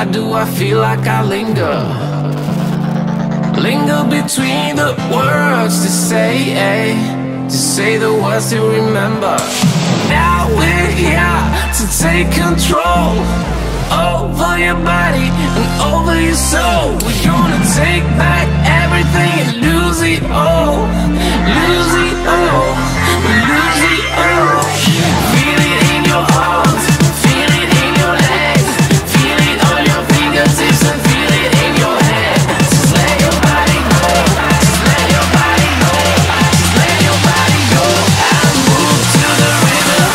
Why do I feel like I linger? Linger between the words to say the words to remember. Now we're here to take control over your body and over your soul. We're gonna take back everything and lose it all. Lose it all. Lose it all. Feel it in your arms, feel it in your legs, feel it on your fingertips and feel it in your head. Just let your body go, just let your body go, just let your body go and move to the rhythm.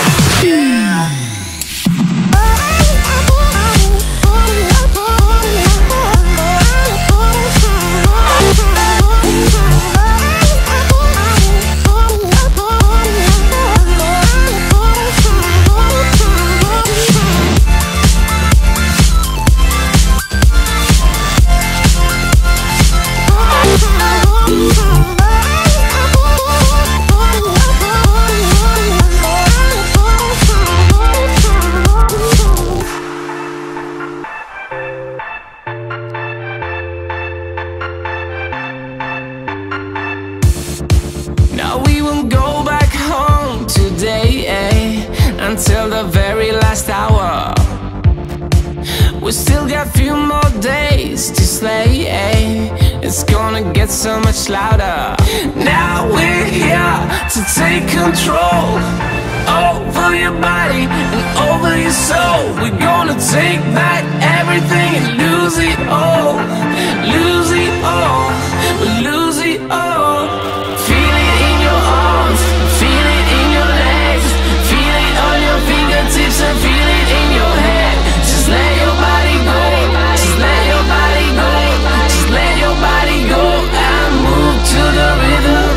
Now we won't go back home today, until the very last hour. We still got a few more days to slay, it's gonna get so much louder. Now we're here to take control over your body and over your soul. We're gonna take back everything and lose it all. Lose it all, lose it all. Feel it in your arms, feel it in your legs, feel it on your fingertips and feel it in your head. Just let your body go, just let your body go, just let your body go and move to the rhythm.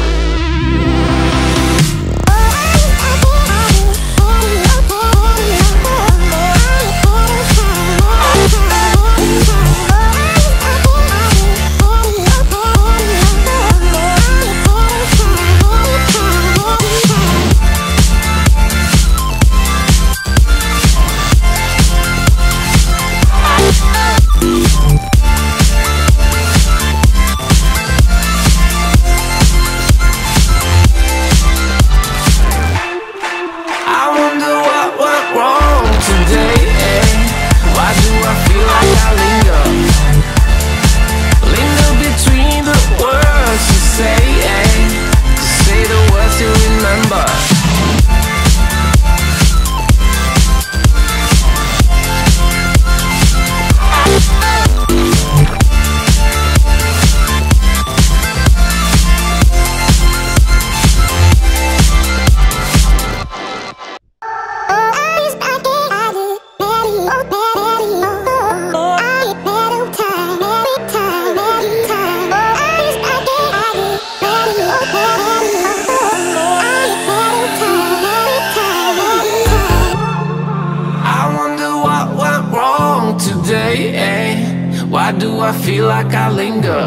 Why do I feel like I linger?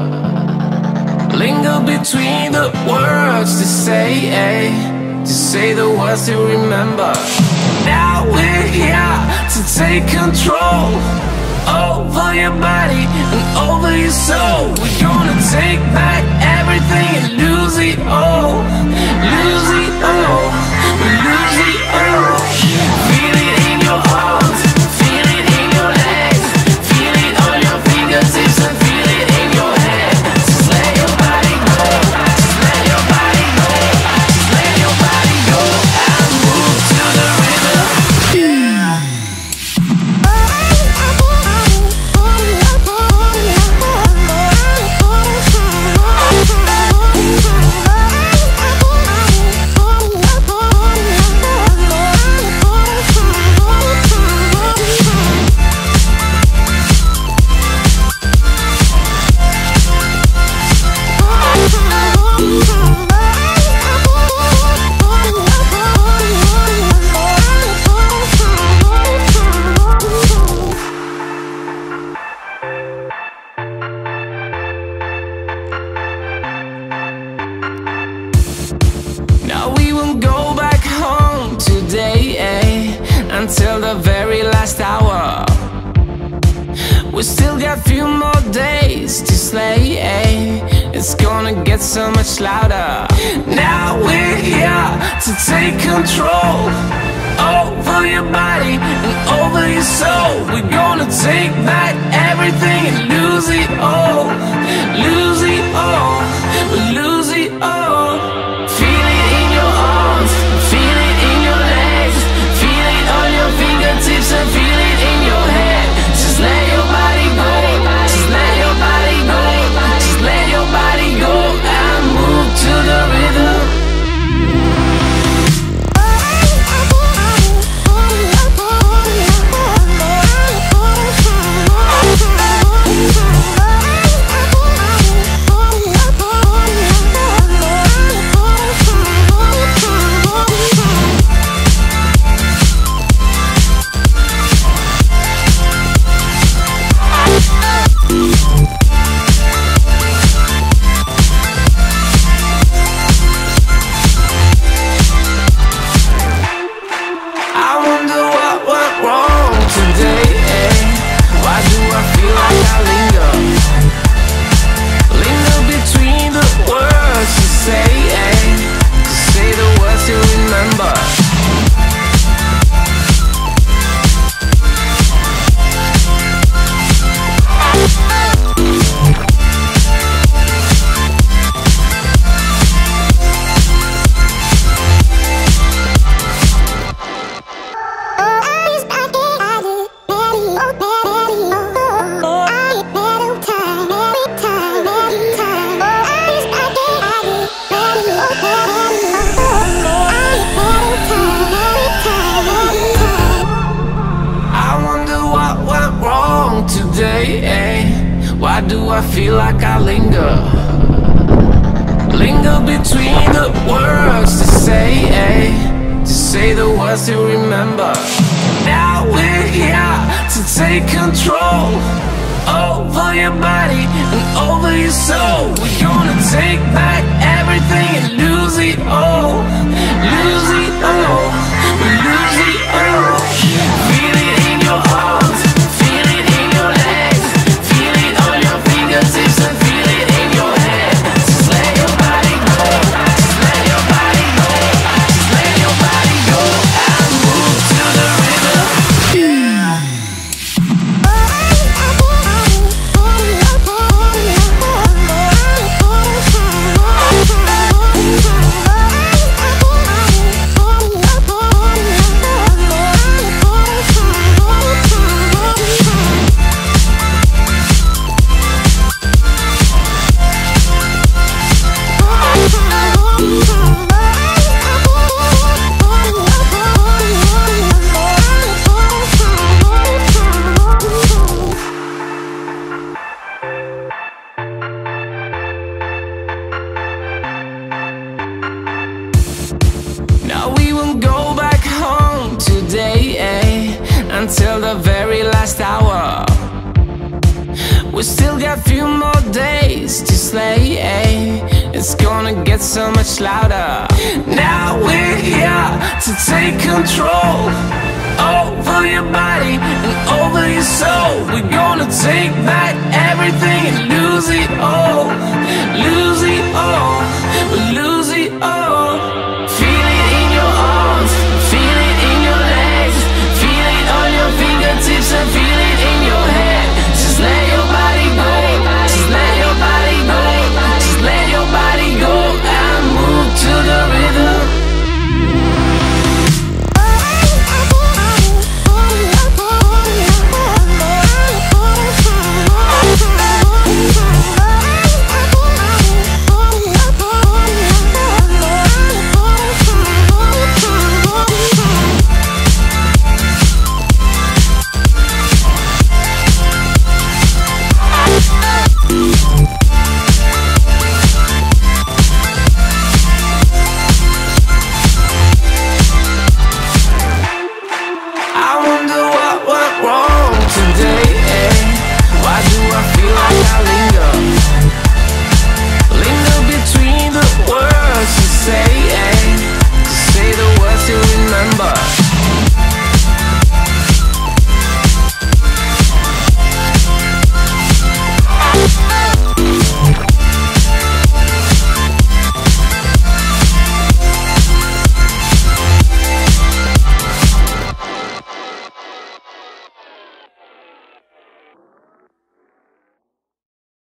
Linger between the words to say the words to remember. Now we're here to take control over your body and over your soul. We're gonna take back everything and lose it all. Lose it all, lose it all. Feel it in your arms, feel it in your legs, feel it on your fingertips and feel it in your head. Just let your body go, just let your body go, just let your body go and move to the rhythm. until the very last hour. We still got few more days to slay. It's gonna get so much louder. Now we're here to take control over your body and over your soul. We're gonna take back everything and lose it all. Lose it all. We'll lose it all. Feel it in your arms, feel it in your legs, feel it on your fingertips and feel it in your head. Just let your body go, just let your body go, just let your body go and move to the rhythm. Why do I feel like I linger? Linger between the words to say the words to remember. Now we're here to take control over your body and over your soul. We're gonna take back everything and lose it all. Lose it all. We lose it all. Feel it in your arms, feel it in your legs, feel it on your fingertips and feel it in your head. Just let your body go, just let your body go, just let your body go and move to the rhythm. Until the very last hour. We still got few more days to slay. It's gonna get so much louder. Now we're here to take control over your body and over your soul. We're gonna take back everything and lose it all. Lose it all.